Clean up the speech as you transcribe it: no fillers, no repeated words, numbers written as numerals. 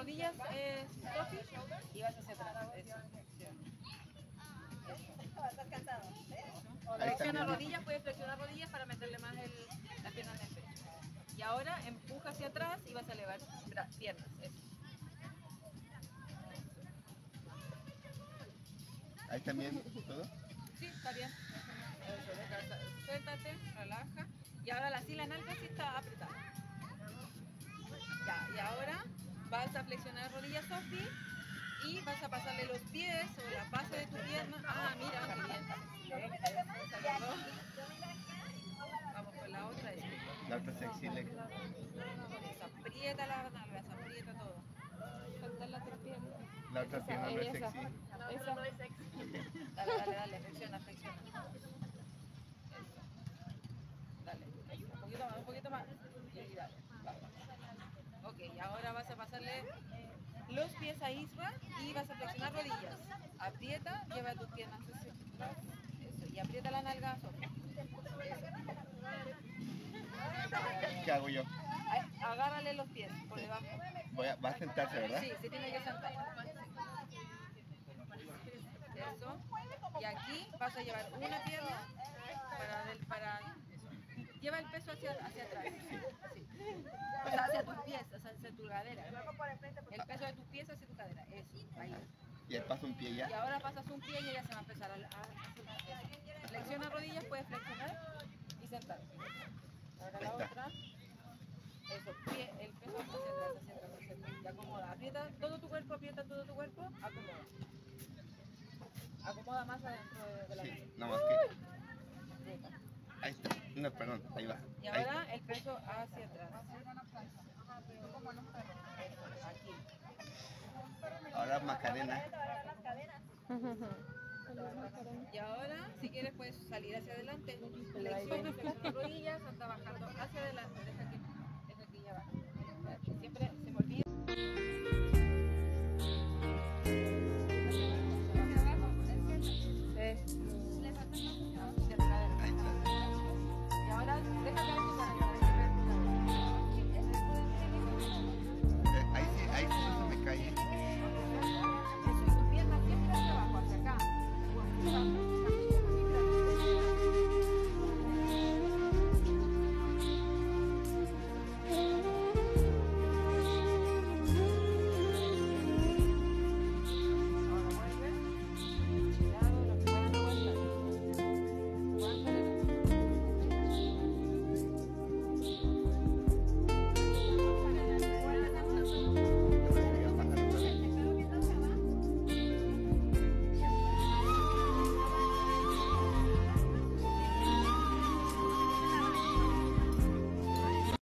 rodillas, Sofi, y vas hacia atrás. Eso. Estás cansado. Flexiona rodillas, puedes flexionar rodillas para meterle más la pierna en el pecho. Y ahora empuja hacia atrás y vas a elevar piernas. Eso. Ahí también todo. Sí, está bien. Eso, descansa. Suéltate, relaja. Y ahora la nalga sí está apretada. Ya, y ahora vas a flexionar rodillas, Sofi, y vas a pasarle los pies o la base de tu pierna. Ah, mira, qué bien. Vamos con la otra. La otra sexy leg. Aprieta la nalga, aprieta todo. Faltar la otra pierna. La otra pierna no es sexy. Esa no es sexy. Dale, flexiona. Eso. Dale, un poquito más. Y dale, va. Ok, ahora vas a pasarle los pies a Isra y vas a flexionar rodillas. Aprieta, lleva tus piernas hacia atrás. Eso, y aprieta la nalga a Sofía. ¿Qué hago yo? Agárrale los pies por debajo. Va a sentarse, ¿verdad? Sí, se tiene que sentar. Eso. Y aquí vas a llevar una pierna para lleva el peso hacia atrás. Sí. O sea, hacia tus pies, hacia tu cadera. El peso de tus pies hacia tu cadera. Eso, ahí. Y él pasa un pie ya. Y ahora pasas un pie y ella se va a empezar a flexiona rodillas, puedes flexionar y sentar. Ahora la otra. Eso, el peso hacia atrás. Y acomoda. Aprieta todo tu cuerpo, acomoda. Acomoda más adentro de la mesa. Sí, no más que. Ahí está. No, perdón, ahí va. Y ahora el peso hacia atrás. Aquí. Ahora Macarena. Y ahora, si quieres, puedes salir hacia adelante. Flexionas las rodillas, anda bajando hacia adelante.